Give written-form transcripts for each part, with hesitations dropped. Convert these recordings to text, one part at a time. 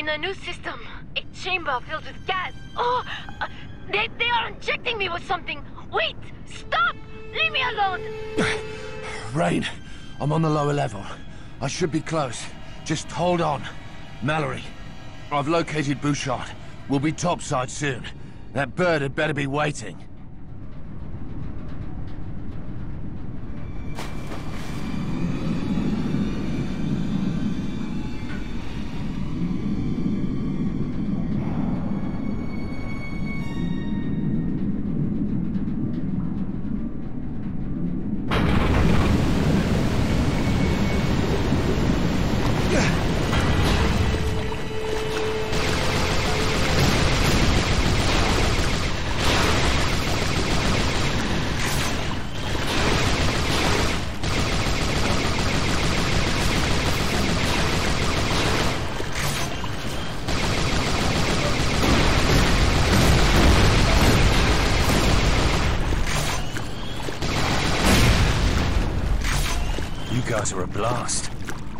a new system. A chamber filled with gas. Oh, they are injecting me with something. Wait! Stop! Leave me alone! Rain, I'm on the lower level. I should be close. Just hold on. Mallory, I've located Bouchard. We'll be topside soon. That bird had better be waiting. You guys are a blast.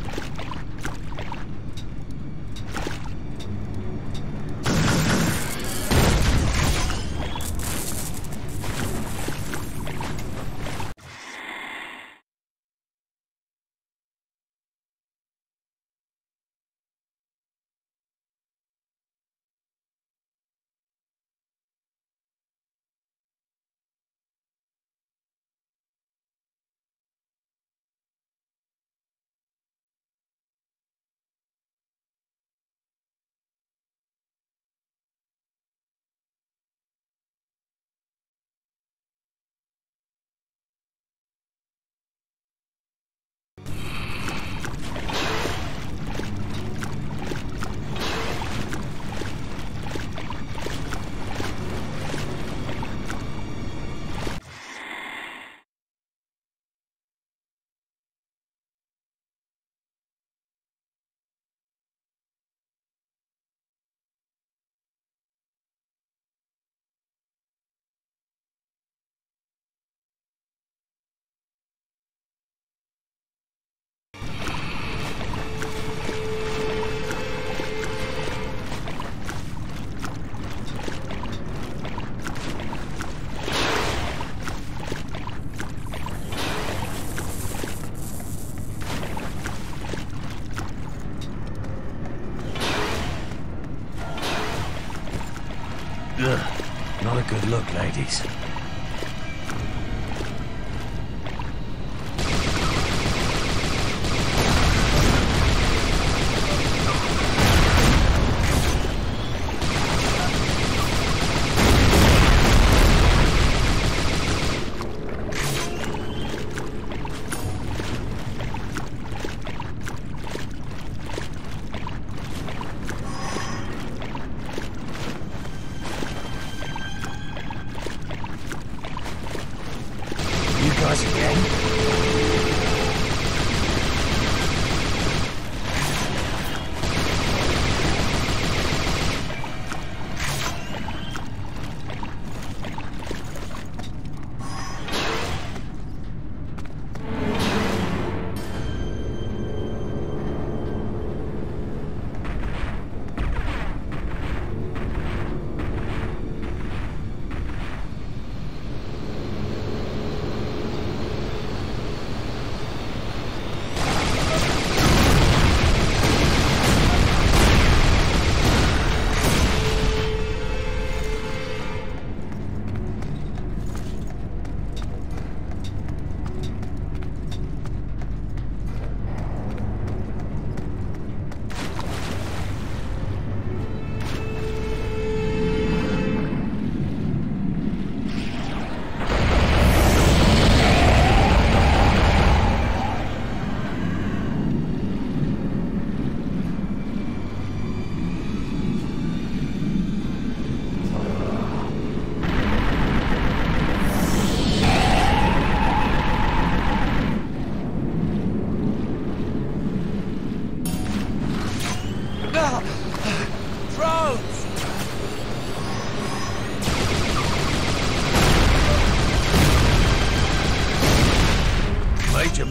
Ugh, not a good look, ladies.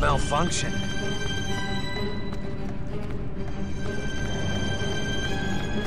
Malfunction.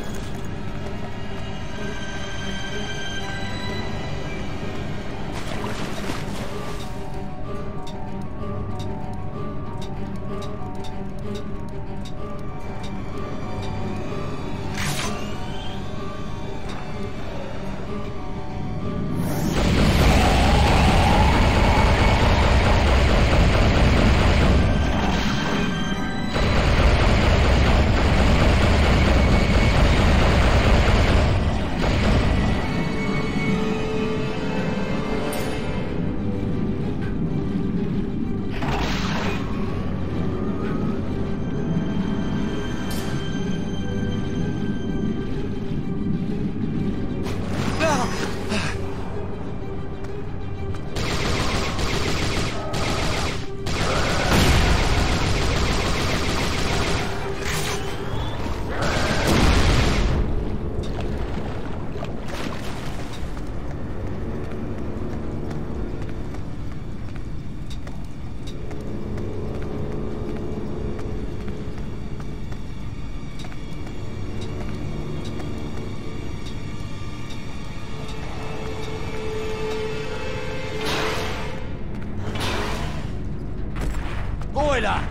with her!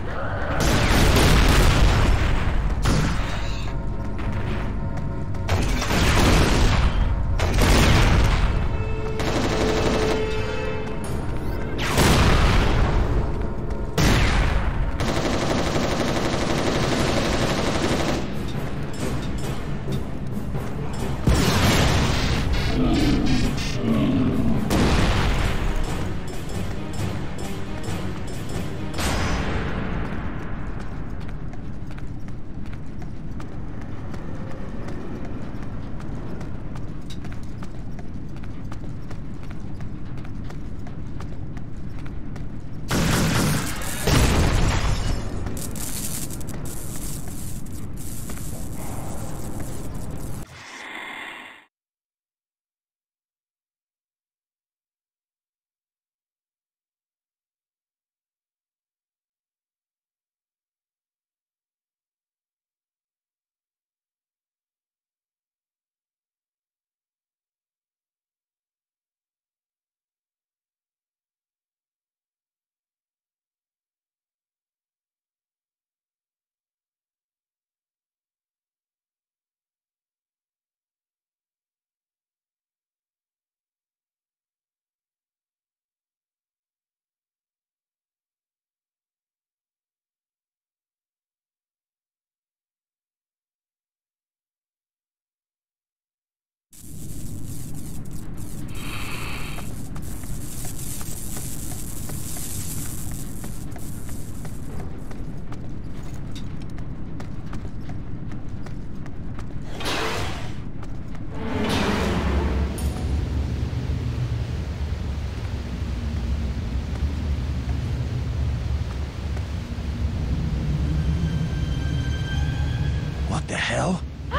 What the hell?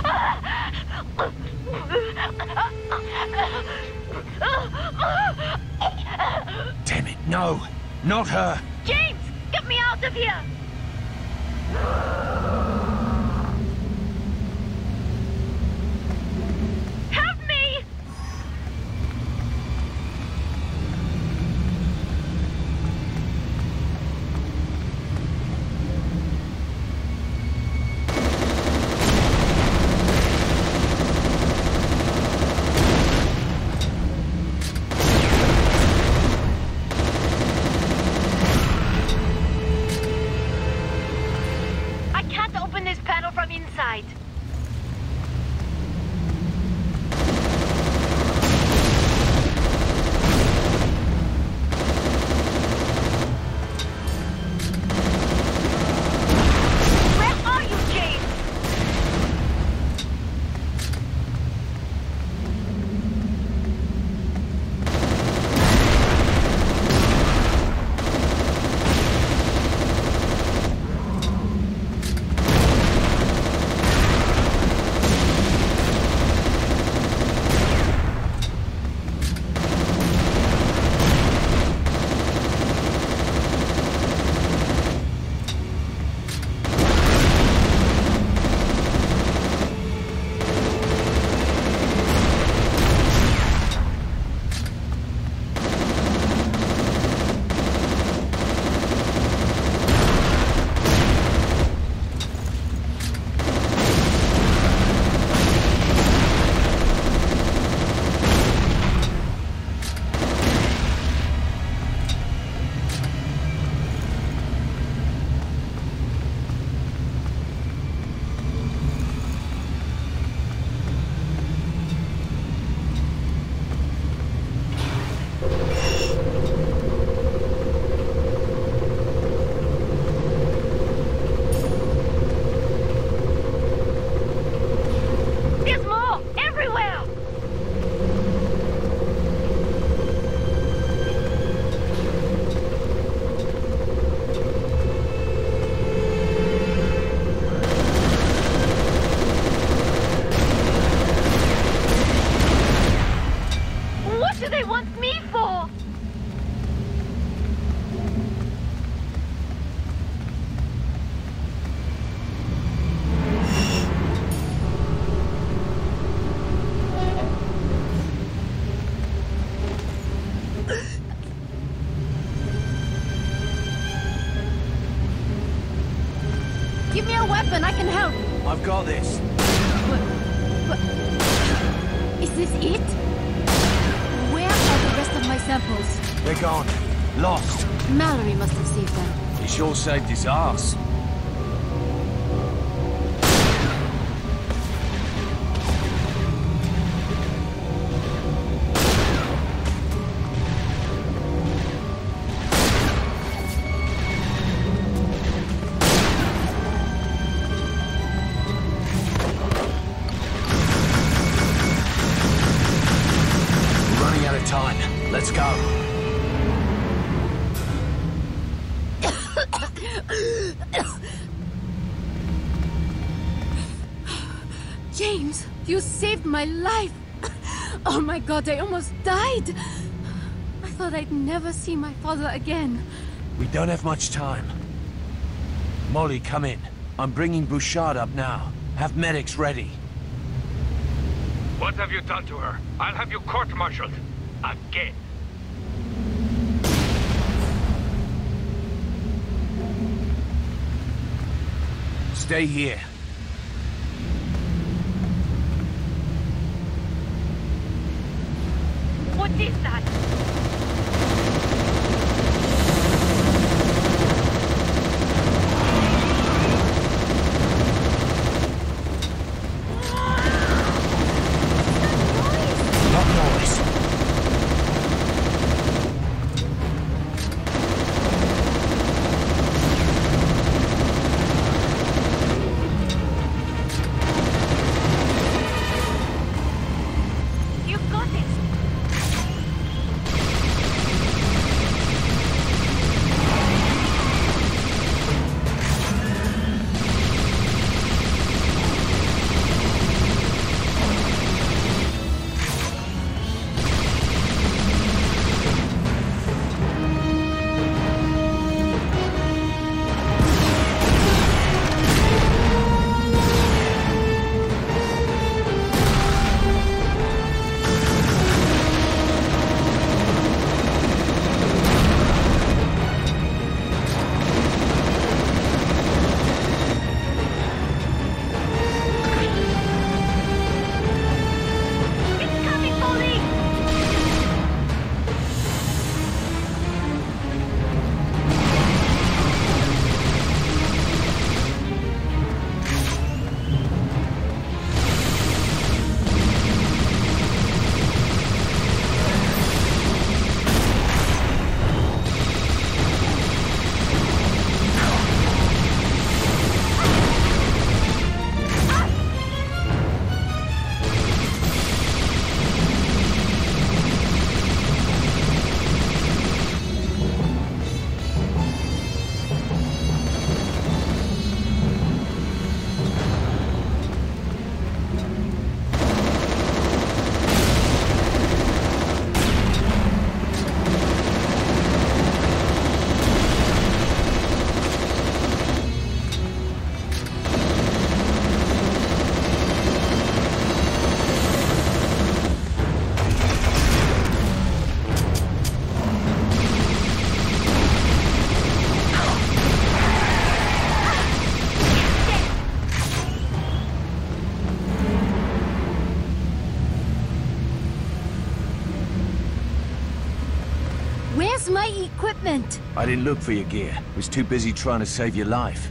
Damn it, no! Not her! James, get me out of here! Help me! I've got this. What? Is this it? Where are the rest of my samples? They're gone. Lost. Mallory must have saved them. He sure saved his ass. Let's go. James, you saved my life. Oh my God, I almost died. I thought I'd never see my father again. We don't have much time. Molly, come in. I'm bringing Bouchard up now. Have medics ready. What have you done to her? I'll have you court-martialed. Again. Stay here. What is that? Not noise. You've got this. Where's my equipment? I didn't look for your gear. Was too busy trying to save your life.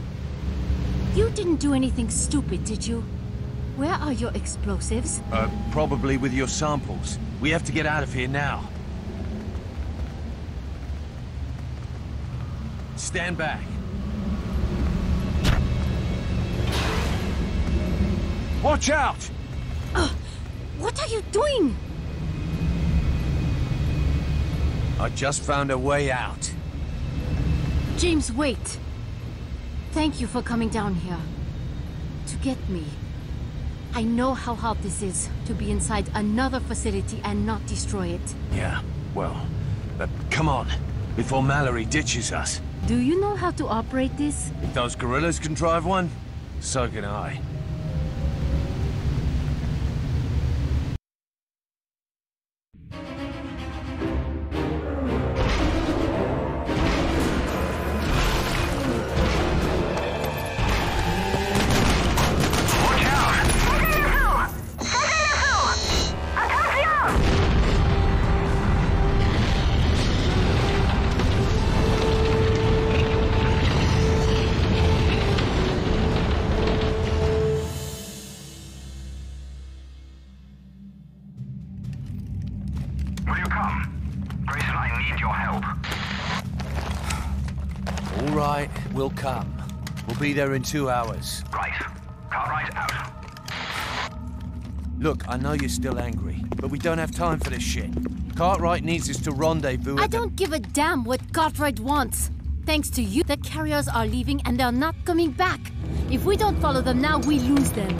You didn't do anything stupid, did you? Where are your explosives? Probably with your samples. We have to get out of here now. Stand back. Watch out! What are you doing? I just found a way out. James, wait. Thank you for coming down here. To get me. I know how hard this is, to be inside another facility and not destroy it. Yeah, well, come on, before Mallory ditches us. Do you know how to operate this? If those gorillas can drive one, so can I. come. Grayson, I need your help. All right, we'll come. We'll be there in 2 hours. Right. Cartwright out. Look, I know you're still angry, but we don't have time for this shit. Cartwright needs us to rendezvous I don't give a damn what Cartwright wants. Thanks to you, the carriers are leaving and they're not coming back. If we don't follow them now, we lose them.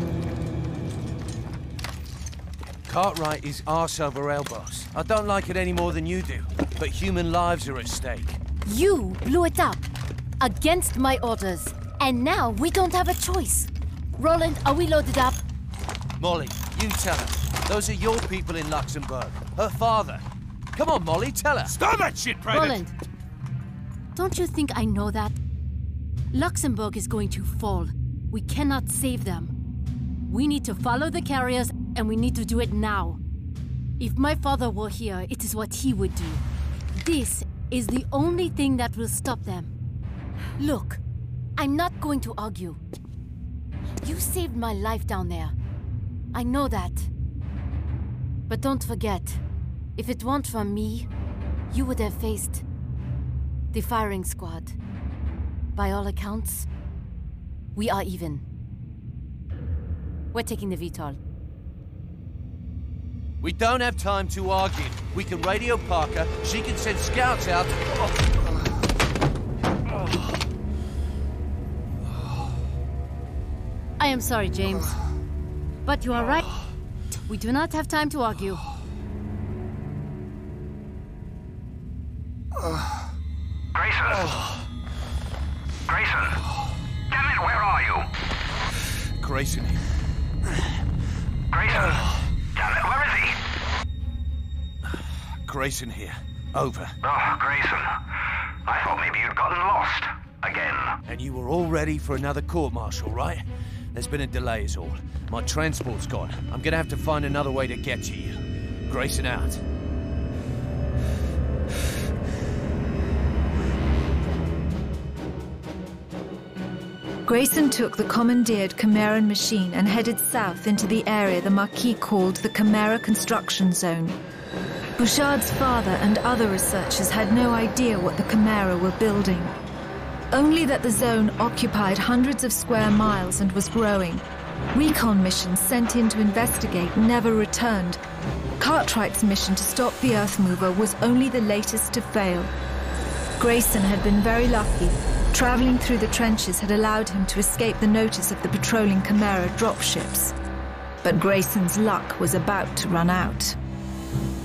Cartwright is arse over elbows. I don't like it any more than you do, but human lives are at stake. You blew it up. Against my orders. And now we don't have a choice. Roland, are we loaded up? Molly, you tell her. Those are your people in Luxembourg. Her father. Come on, Molly, tell her. Stop that shit, Predator! Roland, don't you think I know that? Luxembourg is going to fall. We cannot save them. We need to follow the carriers, and we need to do it now. If my father were here, it is what he would do. This is the only thing that will stop them. Look, I'm not going to argue. You saved my life down there. I know that. But don't forget, if it weren't for me, you would have faced the firing squad. By all accounts, we are even. We're taking the VTOL. We don't have time to argue. We can radio Parker, she can send scouts out. I am sorry, James. But you are right. We do not have time to argue. Grayson! Grayson! Damn it, where are you? Grayson. Grayson! Damn it, where is he? Grayson here. Over. Oh, Grayson. I thought maybe you'd gotten lost. Again. And you were all ready for another court-martial, right? There's been a delay is all. My transport's gone. I'm gonna have to find another way to get to you. Grayson out. Grayson took the commandeered Chimeran machine and headed south into the area the Marquis called the Chimera Construction Zone. Bouchard's father and other researchers had no idea what the Chimera were building. Only that the zone occupied hundreds of square miles and was growing. Recon missions sent in to investigate never returned. Cartwright's mission to stop the Earth Mover was only the latest to fail. Grayson had been very lucky. Traveling through the trenches had allowed him to escape the notice of the patrolling Chimera dropships. But Grayson's luck was about to run out.